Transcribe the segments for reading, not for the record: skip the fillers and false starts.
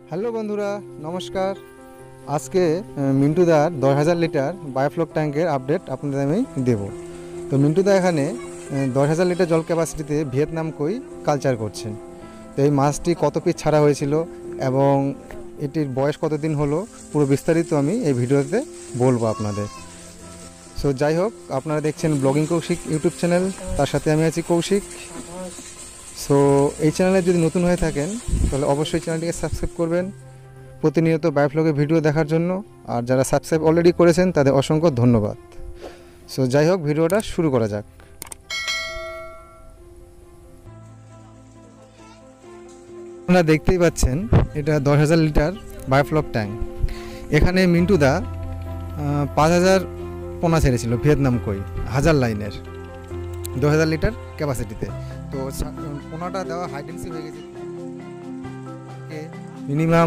Hello বন্ধুরা, নমস্কার। আজকে মিন্টুদার 10,000 লিটার বায়োফ্লক ট্যাঙ্কের আপডেট আপনাদের আমি দেব। তো মিন্টুদা এখানে 10,000 লিটার জল ক্যাপাসিটিতে ভিয়েতনাম কই কালচার করছেন। তো এই মাছটি কত পিস ছাড়া হয়েছিল এবং এটির বয়স কতদিন হলো, পুরো বিস্তারিত আমি এই ভিডিওতে বলবো আপনাদের। সো যাই হোক, আপনারা দেখছেন ব্লগিং কৌশিক ইউটিউব চ্যানেল, তার সাথে আমি আছি কৌশিক। সো এই চ্যানেলে যদি নতুন হয়ে থাকেন তাহলে অবশ্যই চ্যানেলটিকে সাবস্ক্রাইব করবেন প্রতিনিয়ত বায়োফ্লগের ভিডিও দেখার জন্য। আর যারা সাবস্ক্রাইব অলরেডি করেছেন তাদের অসংখ্য ধন্যবাদ। সো যাই হোক, ভিডিওটা শুরু করা যাক। আপনারা দেখতেই পাচ্ছেন এটা 10,000 লিটার বায়োফ্লক ট্যাঙ্ক। এখানে মিন্টুদা 5,000 পোনা ছেড়েছিল ভিয়েতনাম কই, 1000 লাইনের 10,000 লিটার ক্যাপাসিটিতে। তো পোনাটা দেওয়া হাইডেন্সি হয়ে গেছে মিনিমাম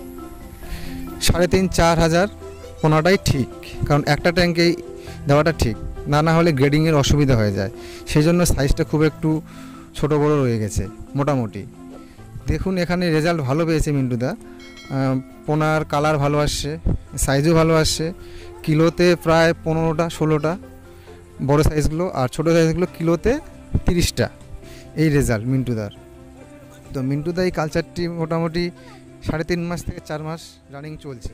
3,500-4,000 পোনাটাই ঠিক, কারণ একটা ট্যাঙ্কেই দেওয়াটা ঠিক না হলে গ্রেডিংয়ের অসুবিধা হয়ে যায়। সেই জন্য সাইজটা খুব একটু ছোট বড় রয়ে গেছে মোটামুটি। দেখুন এখানে রেজাল্ট ভালো পেয়েছে মিন্টুদা, পোনার কালার ভালো আসছে, সাইজও ভালো আসছে। কিলোতে প্রায় 15-16টা বড় সাইজগুলো, আর ছোটো সাইজগুলো কিলোতে 30টা। এই রেজাল্ট মিন্টুদার। তো মিন্টুদা এই কালচারটি মোটামুটি 3.5 মাস থেকে 4 মাস রানিং চলছে।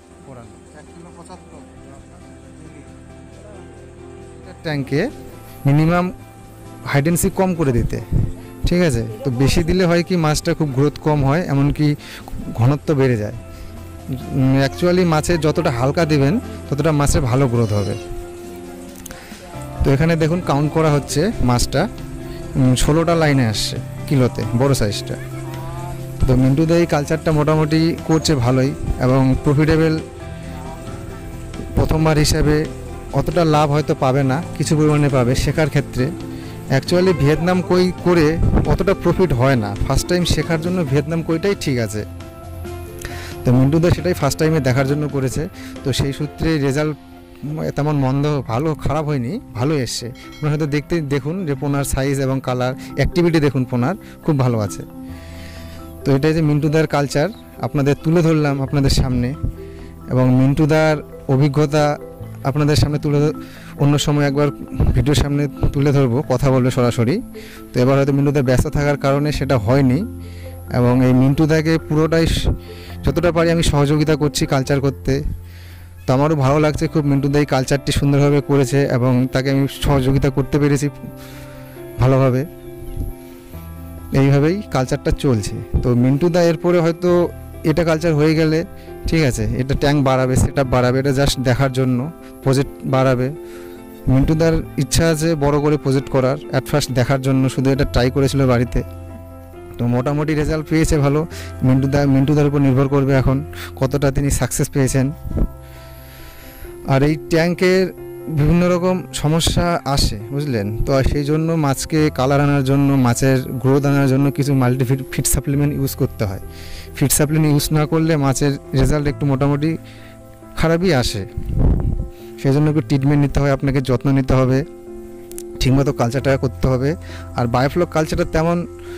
ট্যাঙ্কে মিনিমাম হাইডেন্সি কম করে দিতে, ঠিক আছে? তো বেশি দিলে হয় কি, মাছটা খুব গ্রোথ কম হয়, এমনকি ঘনত্ব বেড়ে যায়। অ্যাকচুয়ালি মাছের যতটা হালকা দেবেন ততটা মাছের ভালো গ্রোথ হবে। তো এখানে দেখুন কাউন্ট করা হচ্ছে, মাছটা 16টা লাইনে আসছে কিলোতে, বড় সাইজটা। তো মিন্টুদা এই কালচারটা মোটামুটি করছে ভালোই এবং প্রফিটেবল। প্রথমবার হিসাবে অতটা লাভ হয়তো পাবে না, কিছু পরিমাণে পাবে শেখার ক্ষেত্রে। অ্যাকচুয়ালি ভিয়েতনাম কই করে অতটা প্রফিট হয় না, ফার্স্ট টাইম শেখার জন্য ভিয়েতনাম কইটাই ঠিক আছে। তো মিন্টুদা সেটাই ফার্স্ট টাইমে দেখার জন্য করেছে। তো সেই সূত্রে রেজাল্ট তেমন মন্দ, ভালো খারাপ হয়নি, ভালো এসছে। আপনারা হয়তো দেখুন যে পোনার সাইজ এবং কালার, অ্যাক্টিভিটি দেখুন, পোনার খুব ভালো আছে। তো এটাই যে মিন্টুদার কালচার আপনাদের তুলে ধরলাম আপনাদের সামনে, এবং মিন্টুদার অভিজ্ঞতা আপনাদের সামনে অন্য সময় একবার ভিডিওর সামনে তুলে ধরবো, কথা বলবো সরাসরি। তো এবার হয়তো মিন্টুদা ব্যস্ত থাকার কারণে সেটা হয়নি, এবং এই মিন্টুদাকে পুরোটাই যতটা পারি আমি সহযোগিতা করছি কালচার করতে। তো আমারও ভালো লাগছে খুব, মিন্টুদা এই কালচারটি সুন্দরভাবে করেছে এবং তাকে আমি সহযোগিতা করতে পেরেছি ভালোভাবে। এইভাবেই কালচারটা চলছে। তো মিন্টুদা এরপরে হয়তো এটা কালচার হয়ে গেলে ঠিক আছে, এটা ট্যাঙ্ক বাড়াবে, সেটআপ বাড়াবে, এটা জাস্ট দেখার জন্য প্রজেক্ট বাড়াবে। মিন্টুদার ইচ্ছা আছে বড় করে প্রজেক্ট করার, অ্যাট ফার্স্ট দেখার জন্য শুধু এটা ট্রাই করেছিল বাড়িতে। তো মোটামুটি রেজাল্ট পেয়েছে ভালো। মিন্টুদার উপর নির্ভর করবে এখন কতটা তিনি সাকসেস পেয়েছেন। আর এই ট্যাঙ্কের বিভিন্ন রকম সমস্যা আসে, বুঝলেন? তো সেই জন্য মাছকে কালার আনার জন্য, মাছের গ্রোথ আনার জন্য কিছু ফিড সাপ্লিমেন্ট ইউজ করতে হয়। ফিড সাপ্লিমেন্ট ইউজ না করলে মাছের রেজাল্ট একটু মোটামুটি খারাপই আসে। সেই জন্য একটু ট্রিটমেন্ট নিতে হয়, আপনাকে যত্ন নিতে হবে, ঠিকমতো কালচারটা করতে হবে। আর বায়োফ্লক কালচারটা তেমন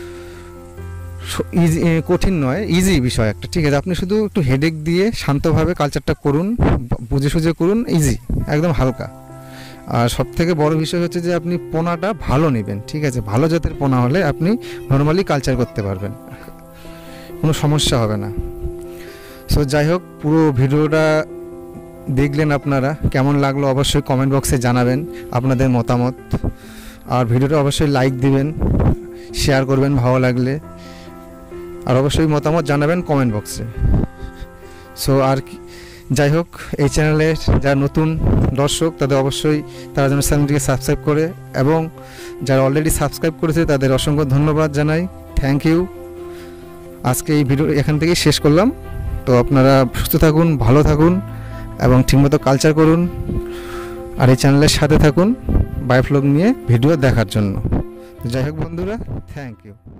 ইজি কঠিন নয়, ইজি বিষয় একটা, ঠিক আছে? আপনি শুধু একটু হেডেক দিয়ে শান্তভাবে কালচারটা করুন, বুঝে সুঝে করুন, ইজি, একদম হালকা। আর সবথেকে বড় বিষয় হচ্ছে যে আপনি পোনাটা ভালো নেবেন, ঠিক আছে? ভালো জাতের পোনা হলে আপনি নর্মালি কালচার করতে পারবেন, কোনো সমস্যা হবে না। সো যাই হোক, পুরো ভিডিওটা দেখলেন আপনারা, কেমন লাগলো অবশ্যই কমেন্ট বক্সে জানাবেন আপনাদের মতামত। আর ভিডিওটা অবশ্যই লাইক দিবেন, শেয়ার করবেন ভালো লাগলে, আর অবশ্যই মতামত জানাবেন কমেন্ট বক্সে। সো আর যাই হোক, এই চ্যানেলের যারা নতুন দর্শক তারা যেন চ্যানেলটিকে সাবস্ক্রাইব করে, এবং যারা অলরেডি সাবস্ক্রাইব করেছে তাদের অসংখ্য ধন্যবাদ জানাই, থ্যাংক ইউ। আজকে এই ভিডিও এখান থেকেই শেষ করলাম। তো আপনারা সুস্থ থাকুন, ভালো থাকুন এবং ঠিকমতো কালচার করুন। আর এই চ্যানেলের সাথে থাকুন বায়োফ্লগ নিয়ে ভিডিও দেখার জন্য। যাই হোক বন্ধুরা, থ্যাংক ইউ।